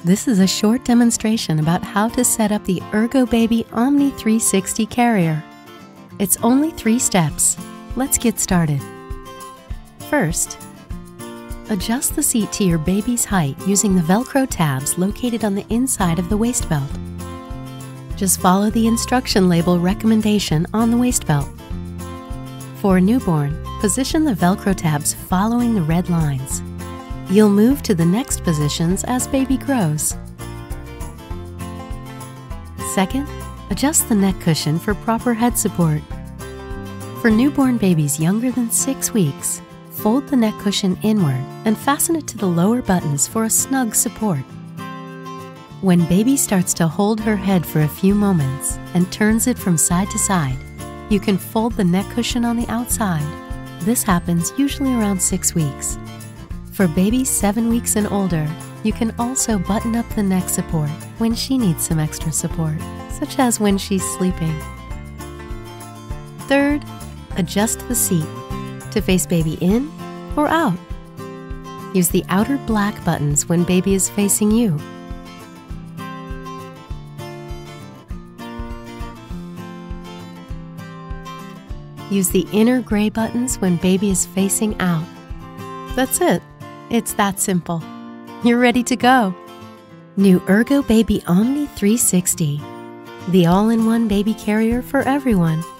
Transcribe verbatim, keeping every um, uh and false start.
This is a short demonstration about how to set up the Ergobaby Omni three sixty carrier. It's only three steps. Let's get started. First, adjust the seat to your baby's height using the Velcro tabs located on the inside of the waist belt. Just follow the instruction label recommendation on the waist belt. For a newborn, position the Velcro tabs following the red lines. You'll move to the next positions as baby grows. Second, adjust the neck cushion for proper head support. For newborn babies younger than six weeks, fold the neck cushion inward and fasten it to the lower buttons for a snug support. When baby starts to hold her head for a few moments and turns it from side to side, you can fold the neck cushion on the outside. This happens usually around six weeks. For babies seven weeks and older, you can also button up the neck support when she needs some extra support, such as when she's sleeping. Third, adjust the seat to face baby in or out. Use the outer black buttons when baby is facing you. Use the inner gray buttons when baby is facing out. That's it. It's that simple. You're ready to go. New Ergobaby Omni three sixty, the all-in-one baby carrier for everyone.